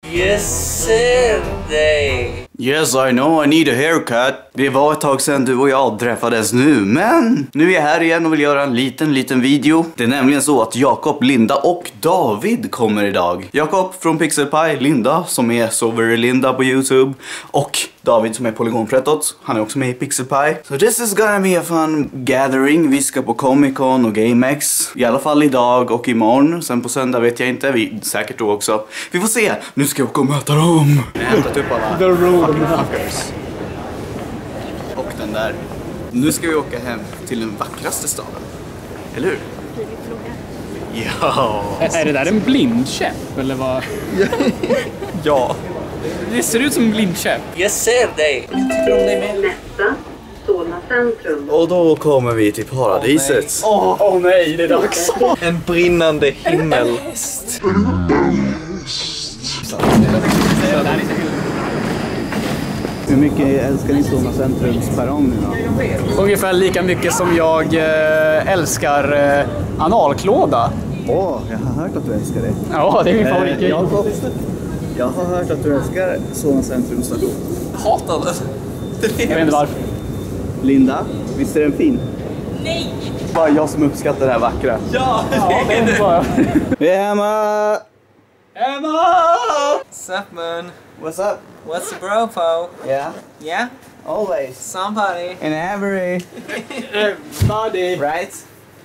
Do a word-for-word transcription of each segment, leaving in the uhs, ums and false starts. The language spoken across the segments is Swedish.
Yes sir, they. Yes, I know, I need a haircut. Det var ett tag sedan du och jag träffades nu, men nu är jag här igen och vill göra en liten, liten video. Det är nämligen så att Jakob, Linda och David kommer idag. Jakob från Pixelpie, Linda som är So Very Linda på YouTube och David som är Polygonprettot. Han är också med i Pixelpie. So this is gonna be a fun gathering. Vi ska på Comic Con och GameX. I alla fall idag och imorgon. Sen på söndag vet jag inte. Vi, säkert då också. Vi får se. Nu ska jag åka och möta dem. Jag har hämtat upp alla. The road fuckers. Och den där. Nu ska vi åka hem till den vackraste staden. Eller hur? Ja. Är det där en blindkäpp eller vad? Ja. Det ser ut som en blindkäpp. Yes sir, they. Nästa, Solna centrum. Och då kommer vi till paradiset. Åh oh, oh, nej, det är dags. En brinnande himmel. Hur mycket älskar ni Solna centrums perrong nu då? Ungefär lika mycket som jag eh, älskar eh, analklåda. Åh, oh, jag har hört att du älskar det. Ja, det är min favorit. Eh, jag, jag har hört att du älskar Solna centrums station. Hatar det. Jag vet inte varför. Linda, visst är den fin? Nej! Bara jag som uppskattar det här vackra. Ja, Ja, det är bara... Vi är hemma! Emma! What's up, Moon? What's up? What's the bro, po? Yeah, Yeah? always. Somebody. In every, Buddy. right?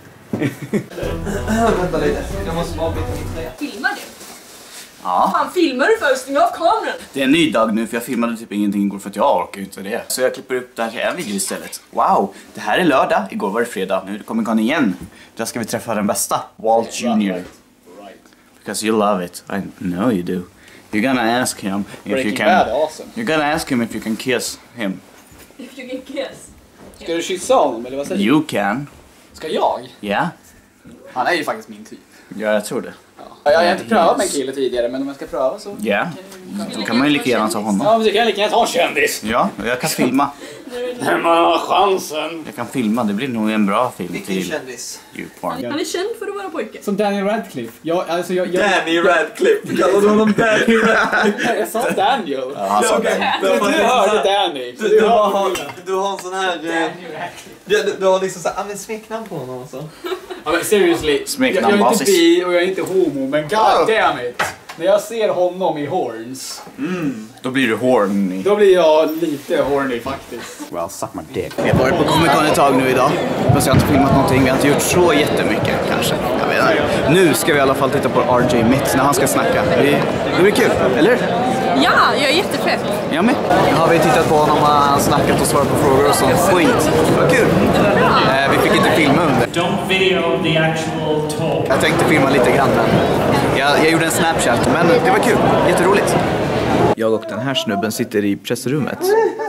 Vänta lite. Jag måste bara byta min tröja. Filmar du? Ja. Fan, filmar du först? Stäng av kameran! Det är en ny dag nu för jag filmade typ ingenting igår för att jag orkar inte det. Så jag klipper upp det här till en video istället. Wow, det här är lördag. Igår var det fredag. Nu kommer Con igen. Där ska vi träffa den bästa. Walt Junior Because you love it. I know you do. You're gonna ask him if Breaking you can. Bad, awesome. You're gonna ask him if you can kiss him. If you can kiss. Ska du kyssa honom eller vad säger du? You can. Ska jag? Yeah. Han är ju faktiskt min typ. Ja, jag tror det. Ja, jag har inte prövat med en kille tidigare, men om jag ska pröva så... Ja. Yeah. Då kan man ju lika gärna ta honom. Ja, men så kan jag lika gärna ta en kändis. Ja, jag kan filma. När man har chansen. Jag kan filma. Det blir nog en bra film Vilken till kändis? YouPorn. Han är känd för att vara pojke. Som Daniel Radcliffe. Jag, alltså jag, jag, Danny Radcliffe. Kallar du honom Danny Radcliffe? jag sa Daniel. Ja, han sa det. Du, du hörde Danny. Du, du, har, du har en sån här... Eh, du, du har liksom såhär, ah, men smeknamn på honom och så. Ja, men seriously. Jag, jag är Smeknamnbasis. inte bi och jag är inte homo, men god damn it. När jag ser honom i horns, Mm. Då blir du horny. då blir jag lite horny faktiskt. Well, suck my dick. Vi har varit på Comic Con ett tag nu idag. Fast jag har inte filmat någonting. Vi har inte gjort så jättemycket kanske. Jag vet inte. Nu ska vi i alla fall titta på R J Mitz när han ska snacka. Det, det blir kul, eller? Ja, jag är jättepepp. Jag med. Har vi tittat på honom och han snackat och svarat på frågor och sånt. Skit. Vad kul. Eh, vi fick inte filma under. Don't video the actual talk. Jag tänkte filma lite grann, men jag, jag gjorde en Snapchat, men det var kul. Jätteroligt. Jag och den här snubben sitter i pressrummet.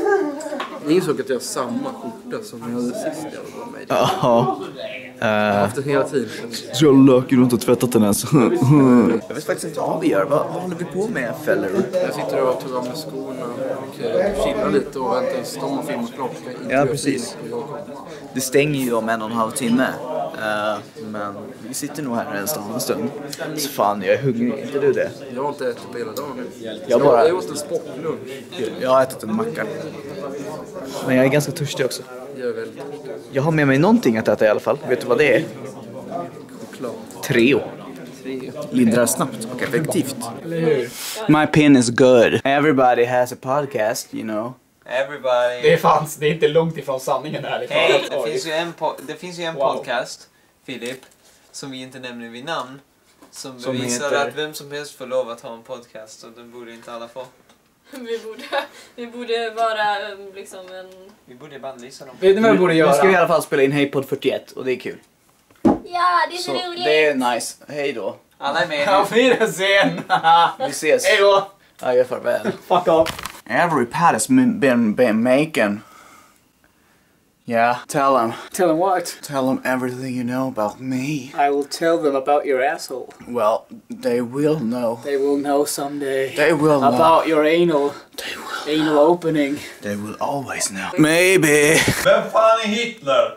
Jag insåg att jag har samma skjorta som jag hade sist jag var med. Ja. Jag har haft det hela tiden. Så jag löker runt och tvättat den ens. Jag vet faktiskt inte vad vi gör. Vad, vad håller vi på med, feller? Jag sitter och tar av mig skorna och chillar lite och väntar tills de har filmat klart. Ja, precis. Det stänger ju om en och en halv timme. Uh, men vi sitter nog här en stund, en stund. Så fan, jag är hungrig. Inte du det? Jag har inte ätit på hela dagen nu. Jag bara... Jag åt en sportlunch. Jag har ätit en macka. Men jag är ganska törstig också. Jag är väldigt törstig. Jag har med mig någonting att äta i alla fall. Vet du vad det är? Choklad. Treo. Lindrar snabbt och effektivt. My pin is good. Everybody has a podcast, you know. Everybody. Det är fanns, det är inte långt ifrån sanningen här. Hej, det finns ju en, po- det finns ju en Wow. podcast, Filip, som vi inte nämner vid namn. Som Som bevisar heter- att vem som helst får lov att ha en podcast och den borde inte alla få. Vi borde, vi borde vara um, liksom en... Vi borde bannlysa dem. Vet ni vad vi borde Nu ska vi i göra? alla fall spela in Hejpod fyrtioett och det är kul. Ja, det är Så det är nice. Hej då. Alla är med. Auf Wiedersehen! Vi ses. Hej då! Adjö, farväl. Fuck off! Every pad has been, been, been making. Yeah, tell them. Tell them what? Tell them everything you know about me. I will tell them about your asshole. Well, they will know. They will know someday. They will know. About your anal. They will. Anal opening. They will always know. Maybe. Vem fan är Hitler?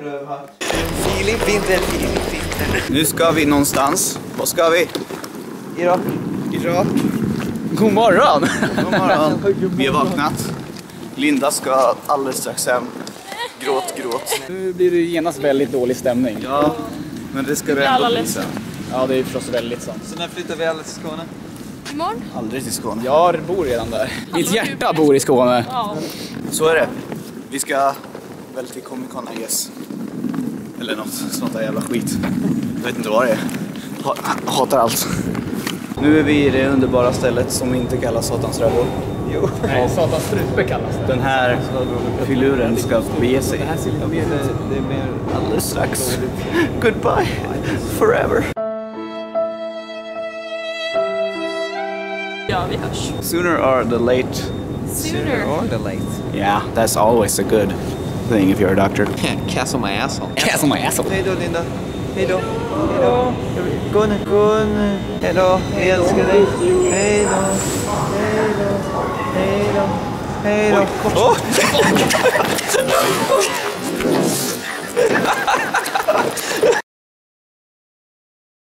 Filip Winter, Filip Winter. Nu ska vi någonstans. Vad ska vi? Irak. Irak. God morgon! God morgon. Vi har vaknat. Linda ska alldeles strax hem. Gråt, gråt. Nu blir det genast väldigt dålig stämning. Ja, men det ska det ändå bli sen. Ja, det är förstås väldigt sånt. Så när flyttar vi alldeles till Skåne? Imorgon? Aldrig till Skåne. Jag bor redan där. Mitt hjärta bor i Skåne. Ja. Så är det. Vi ska väl till Comic Con, I guess. Eller något sånt där jävla skit. Jag vet inte vad det är. Ha- hatar allt. Nu är vi i det underbara stället som inte kallas Satans rövhål. Jo. Nej, Satans strupe kallas det. Den här filuren ska bege sig. Det här ser lite mer, det är mer... Alldeles strax. Goodbye. Forever. Ja, vi hörs. Sooner or the late. Sooner. or the late. Yeah, that's always a good thing if you're a doctor. Castle my asshole. Castle my asshole. Hej då Linda. Hej då. Hej då. Gå nu, gå nu. Hej då. Jag älskar dig. Hej då. Hej då. Hej då. Hej då.